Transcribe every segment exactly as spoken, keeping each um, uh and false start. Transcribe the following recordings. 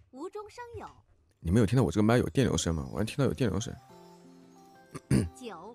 无中生有。 你们有听到我这个麦有电流声吗？我还听到有电流声。 九。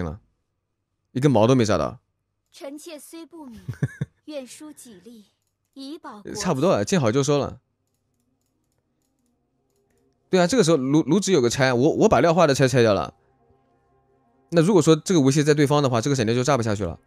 定了，一根毛都没扎到。 臣妾虽不敏，愿书己力，以保国差不多了，见好就收了。对啊，这个时候卢卢植有个拆，我我把廖化的拆拆掉了。那如果说这个维系在对方的话，这个闪电就炸不下去了。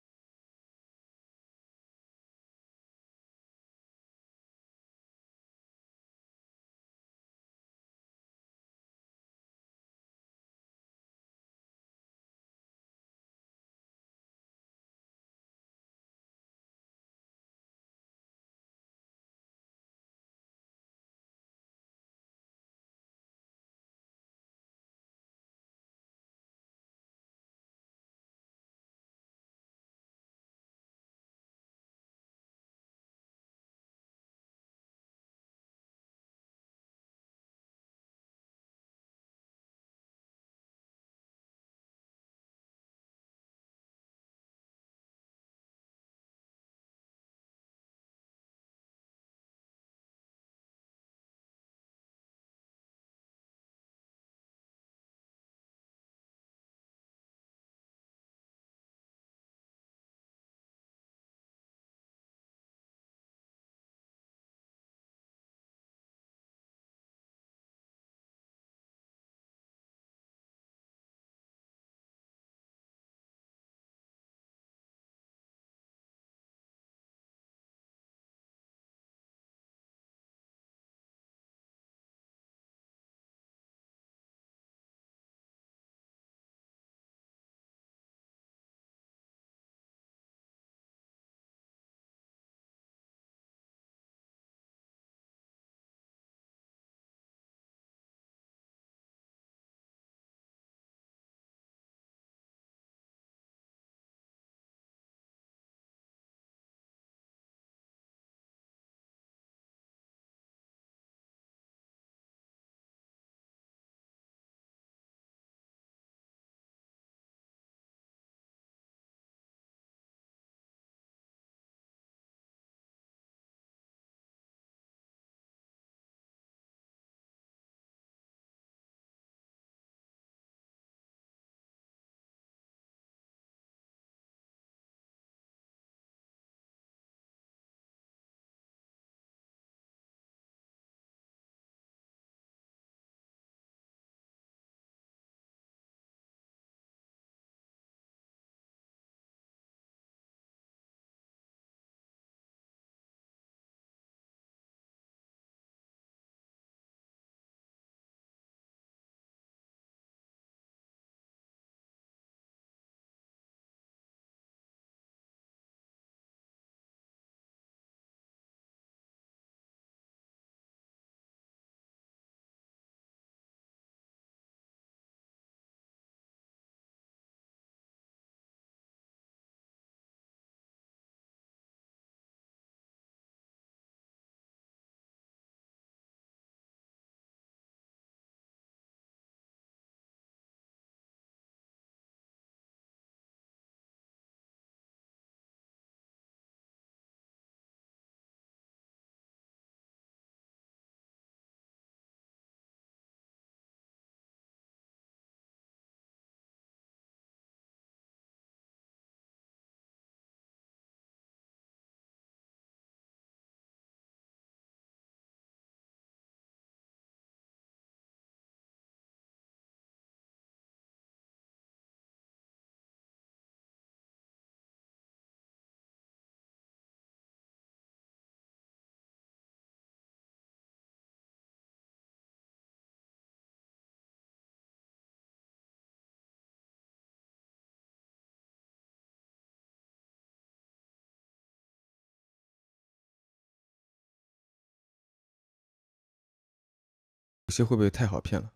有些会不会太好骗了？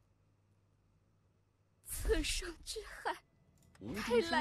此生之害，太来。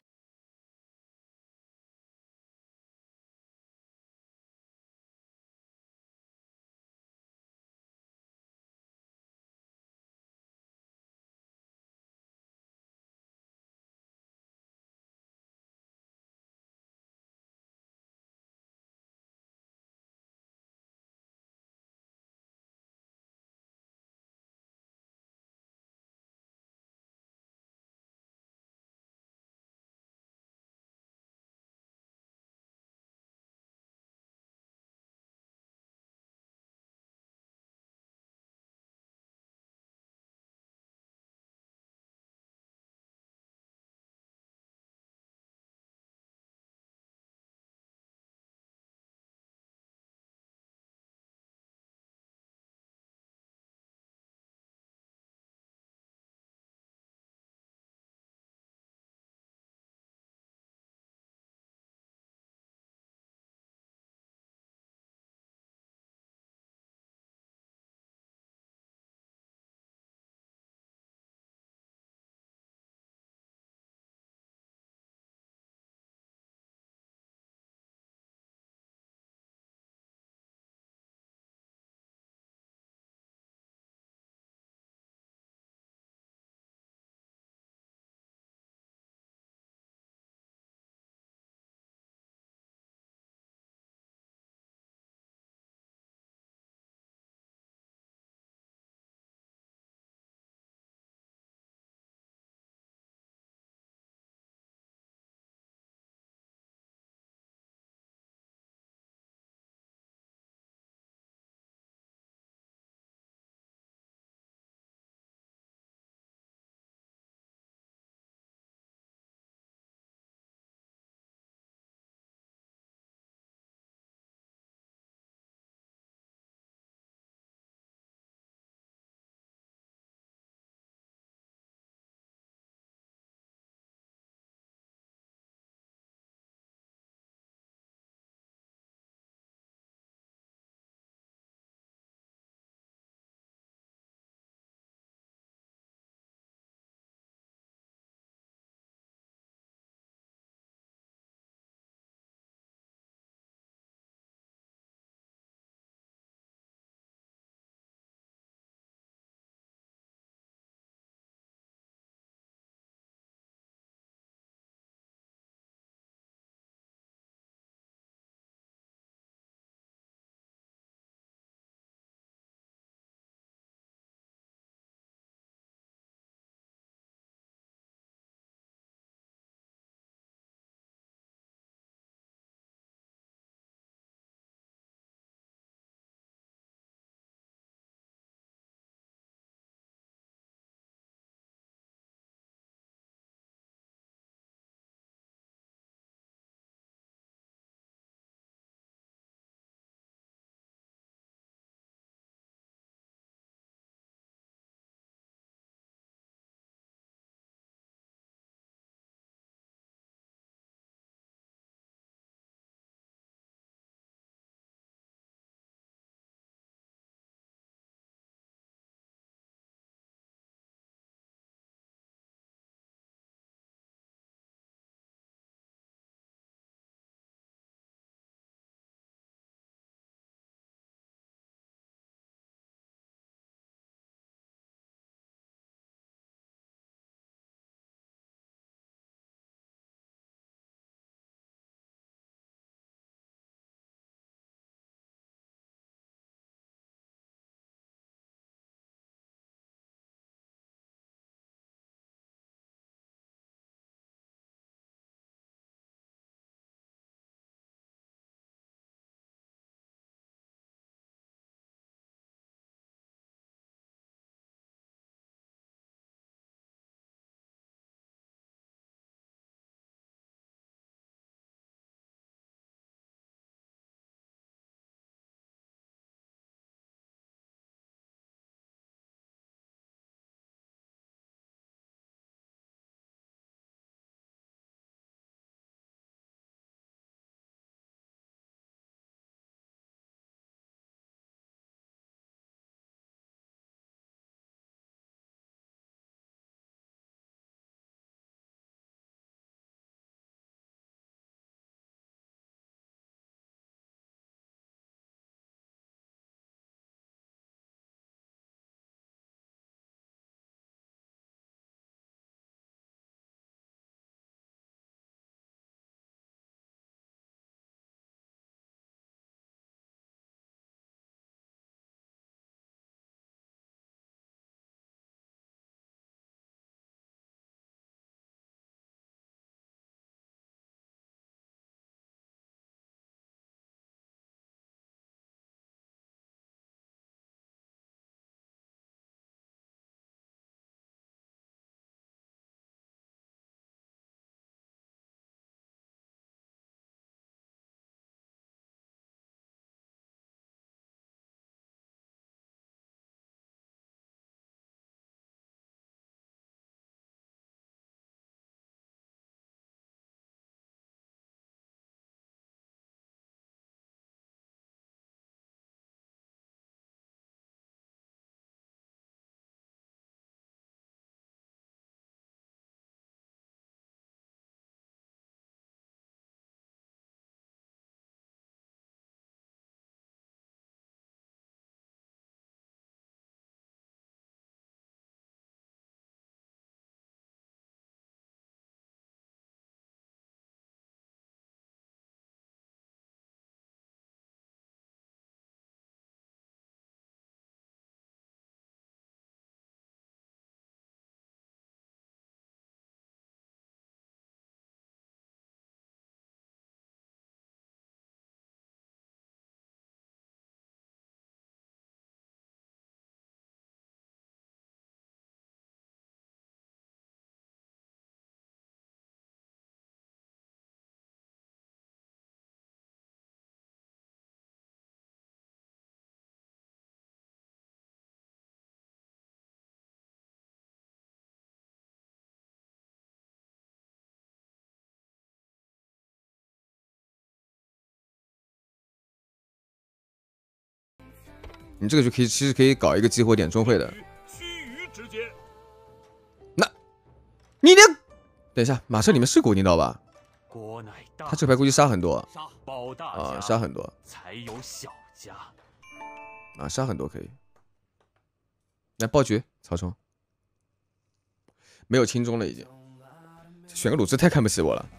你这个就可以其实可以搞一个激活点中会的。 须臾之间， 那，你连等一下，马车里面是国定刀吧？ 国乃大， 他这牌估计杀很多杀保大啊， 家杀很多才有小家。 啊，杀很多可以。来爆局，曹冲没有轻中了已经，选个鲁智太看不起我了。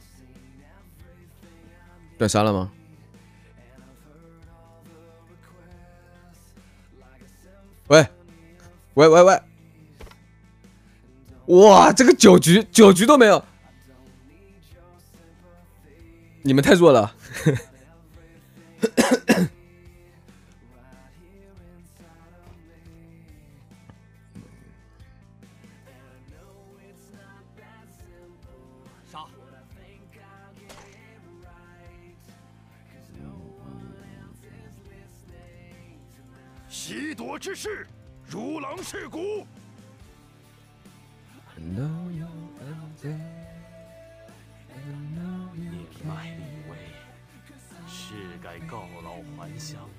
断杀了吗？喂，喂喂喂！哇，这个九局九局都没有，你们太弱了。 杀！ 袭夺之势，如狼噬骨。 年迈力微，是该告老还乡了。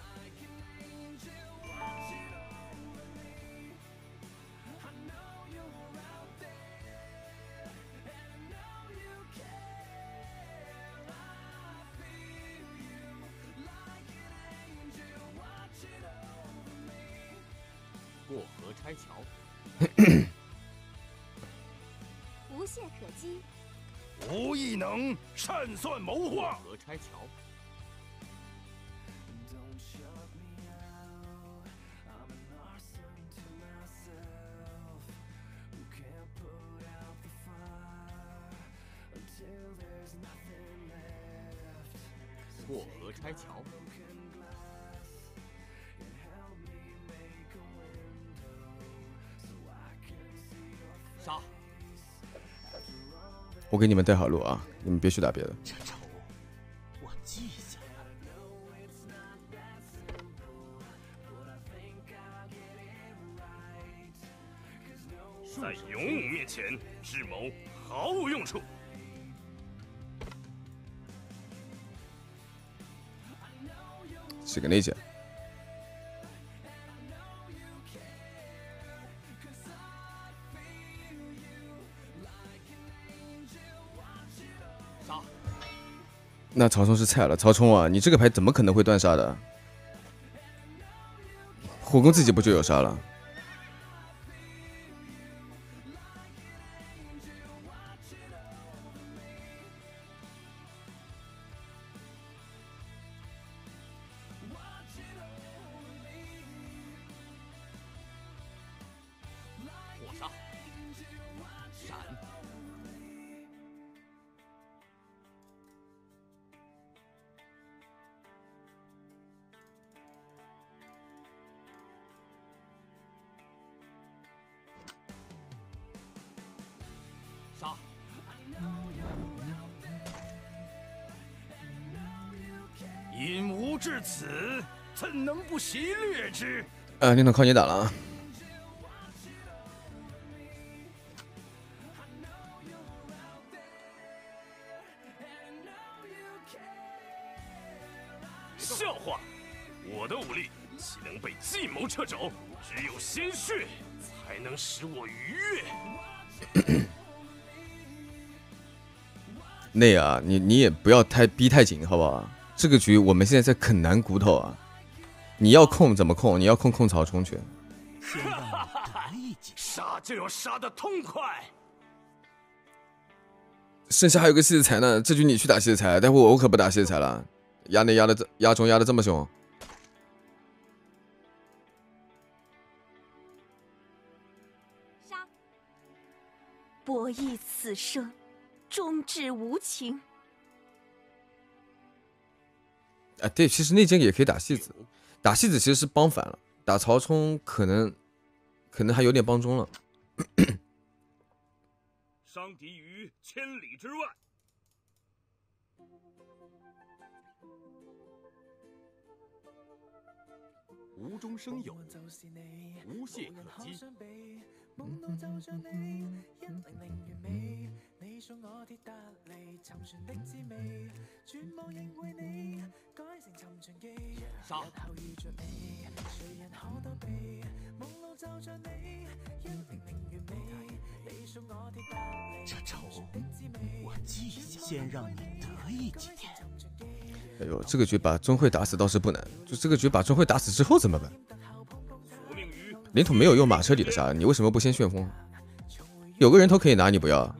过河拆桥， 无懈可击。 无异能善算谋过划。 河拆桥，过河拆桥，杀！ 我给你们带好路啊，你们别去打别的。 这仇我记下了。 在勇武面前，智谋毫无用处。 是个内奸。 杀！ 那曹冲是菜了，曹冲啊，你这个牌怎么可能会断杀的？火攻自己不就有杀了？ 火杀！闪！杀！ 引吾至此，怎能不袭掠之？ 啊，那场靠你打了啊！ 笑话！我的武力岂能被计谋掣肘？只有鲜血才能使我愉悦。 内啊，你你也不要太逼太紧，好不好？这个局我们现在在啃男骨头啊！你要控怎么控？你要控控曹冲去。 先让我得一击。 杀就要杀得痛快。 剩下还有个戏子才呢，这局你去打戏子才，待会我可不打戏子才了。压内压的这压中压的这么凶， 杀！博弈此生，终至无情。 啊，对，其实内奸也可以打戏子，打戏子其实是帮反了，打曹冲可能可能还有点帮中了。 伤敌于千里之外。 无中生有，无懈可击。 杀！这仇我记下，先让你得意几天。 哎呦，这个局把钟会打死倒是不难，就这个局把钟会打死之后怎么办？领土没有用马车里的杀，你为什么不先旋风？有个人头可以拿，你不要。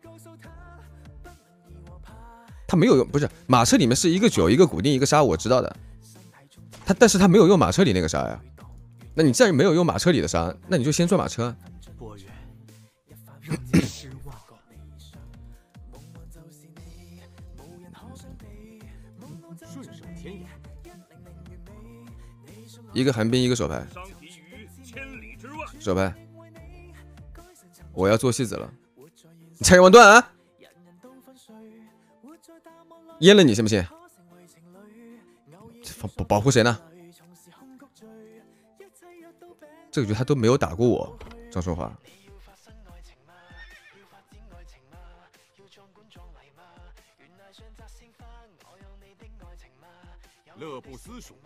他没有用，不是马车里面是一个九一个固定一个杀，我知道的。他但是他没有用马车里那个杀呀。那你既然没有用马车里的杀，那你就先转马车。 波远，让你失望。顺手牵羊。 一个寒冰，一个手牌。手牌。我要做戏子了。拆王断啊！淹了你信不信？保保护谁呢？这个局他都没有打过我，张春华。 乐不思蜀。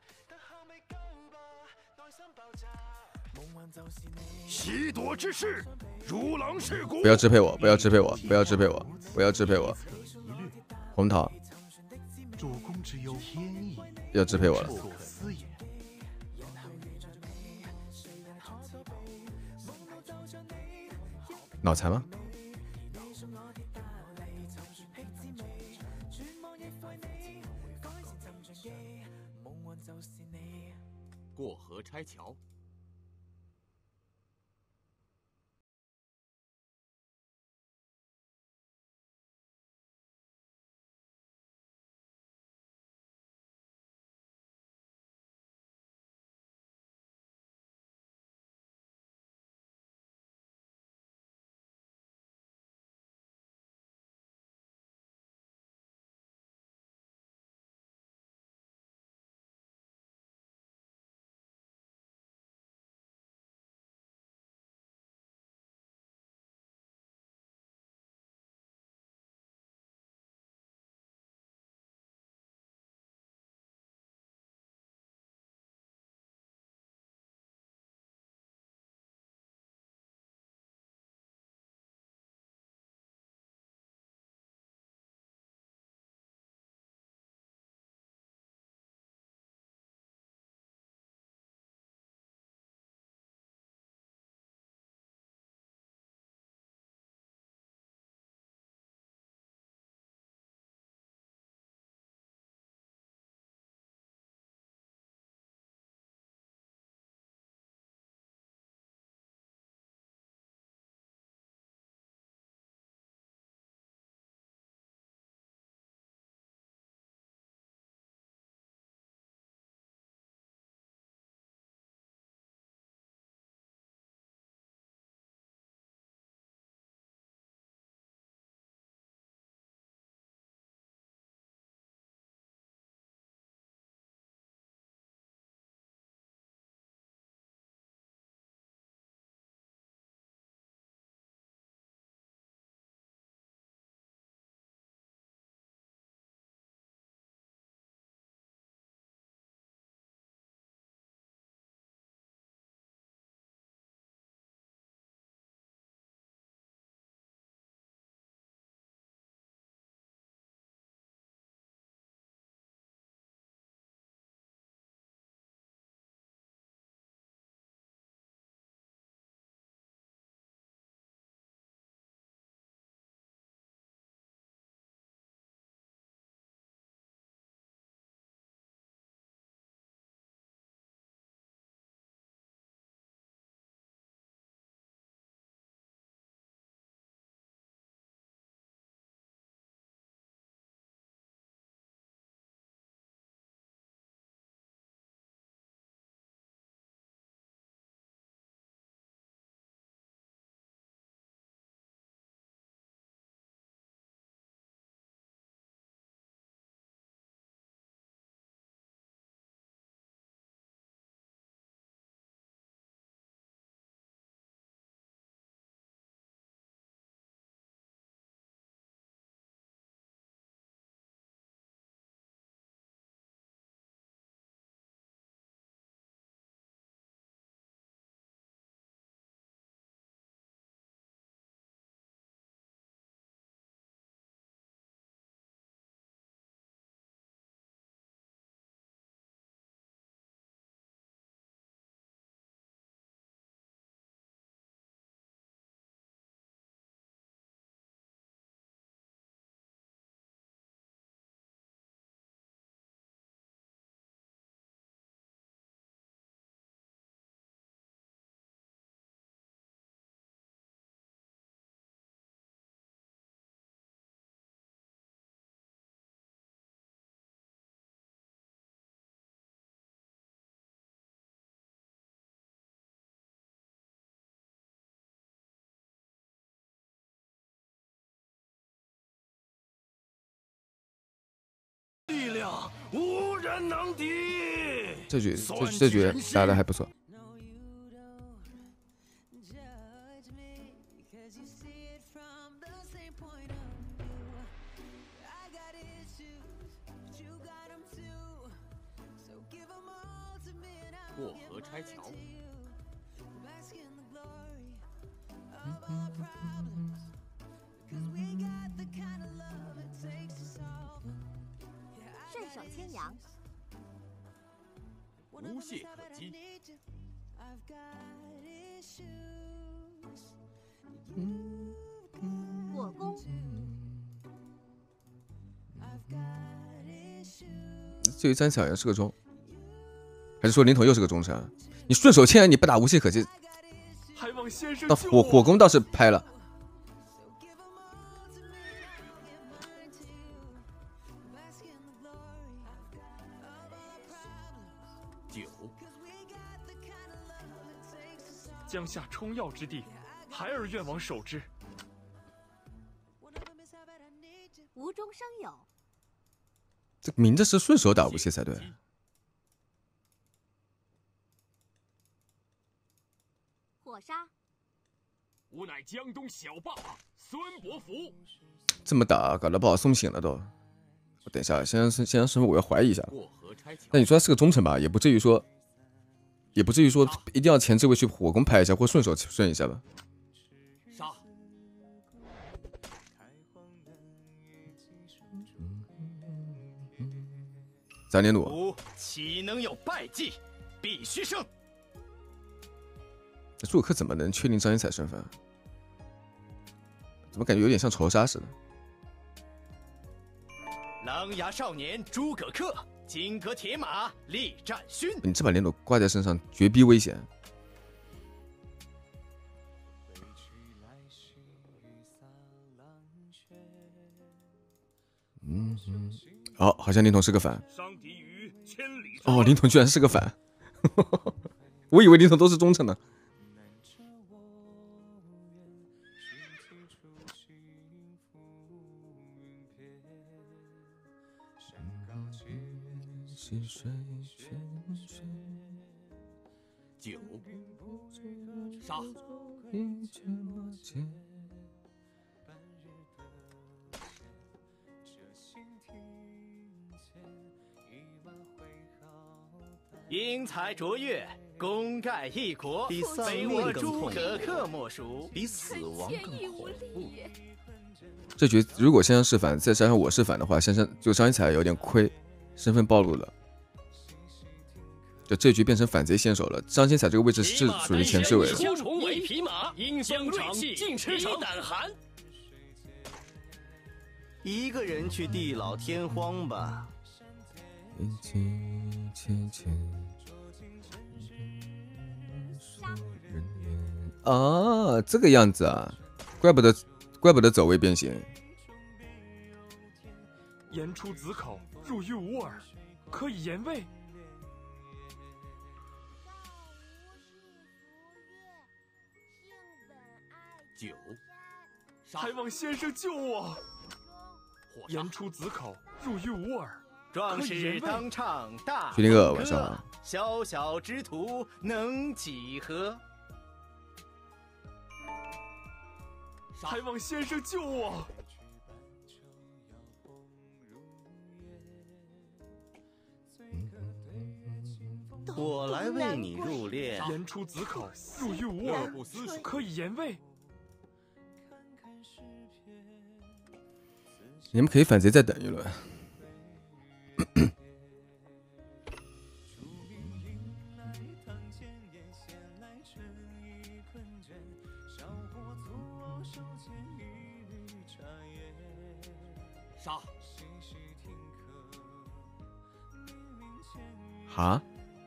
袭夺之势，如狼似虎。 不要支配我，不要支配我，不要支配我，不要支配我。红桃。 主公之忧天意， 要支配我了。 不可思也。 脑残吗？ 过河拆桥。 量无人能敌。 这局这这局打的还不错。 过河拆桥。 顺手牵羊， 无懈可击。 我攻。 这一张小羊是个中，还是说灵统又是个中场？你顺手牵羊，你不打无懈可击。 还望先生到火火攻倒是拍了。 九。 江夏冲要之地，孩儿愿往守之。 无中生有。 这明着是顺手打无懈才对。 火杀。 吾乃江东小霸孙伯符。 这么打搞得不好送醒了都。我等一下，先先先师傅，我要怀疑一下。那你说他是个忠臣吧，也不至于说，也不至于说一定要前置位去火攻拍一下，或顺手顺一下吧。 杀。 咱连弩。 吾岂能有败绩？必须胜。 这朱可怎么能确定张一彩身份？怎么感觉有点像仇杀似的？ 狼牙少年诸葛恪，金戈铁马力战勋。 你这把连弩挂在身上，绝逼危险。嗯嗯，哦，好像灵统是个反。哦，灵统居然是个反，我以为灵统都是忠臣呢。 九。杀。 英才卓越，功盖一国， 比丧非命更我诸痛葛恪莫属。 比死亡更恐怖。 这局如果先生是反，再加上我是反的话，先生就张一彩有点亏，身份暴露了。就这局变成反贼先手了，张新彩这个位置是属于前置位的。 出重为匹马，英雄锐气，尽吃胆寒。 一个人去地老天荒吧。 啊，这个样子啊，怪不得，怪不得走位变形。 言出子口，入于吾耳，可以言位。 九。 还望先生救我。言出子口，入于吾耳。 壮士当唱大徐林哥，晚上好。 小小之徒能几何？ 还望先生救我。 我来为你入殓。 言出子口，入于吾耳，可以言位。 你们可以反贼再等一轮。 杀。 哈？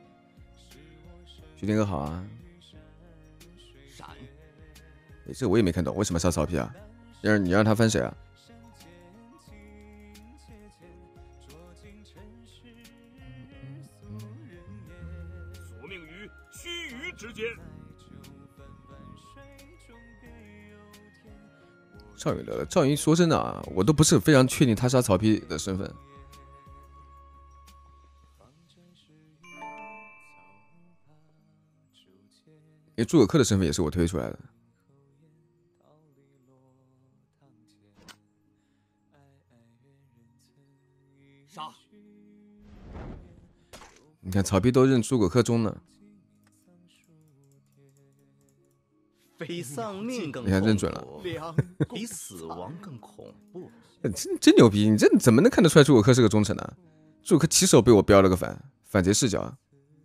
徐天哥好啊。 闪。 哎，这我也没看懂，为什么杀曹丕啊？让你让他翻谁啊？ 索命于须臾之间。 赵云来了，赵云说真的啊，我都不是非常确定他杀曹丕的身份。 为诸葛恪的身份也是我推出来的。 杀！ 你看曹丕都认诸葛恪忠呢。 比丧命更你看认准了， 比死亡更恐怖。 真真牛逼！你这怎么能看得出来诸葛恪是个忠臣呢？诸葛恪起手被我标了个反反贼视角。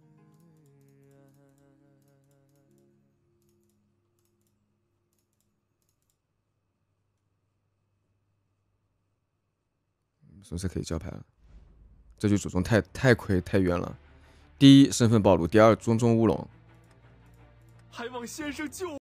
是不是可以交牌了？这局主宗太太亏太冤了。第一，身份暴露；第二，中中乌龙。 还望先生救我。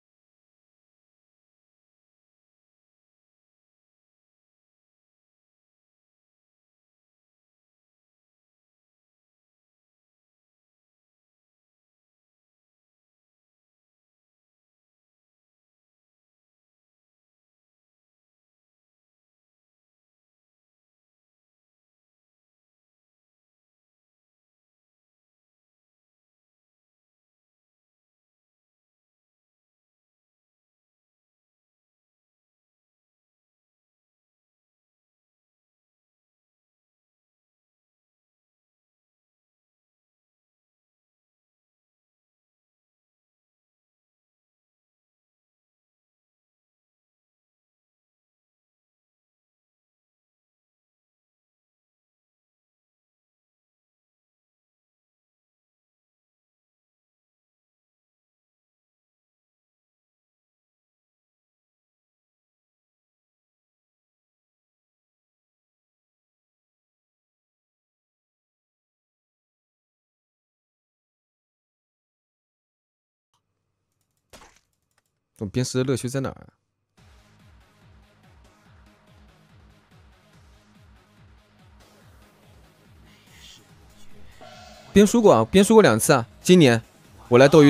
这种鞭尸的乐趣在哪儿、啊？编输过啊，编输过两次啊。今年我来斗鱼。